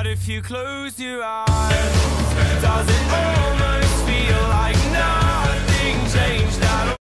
But if you close your eyes, does it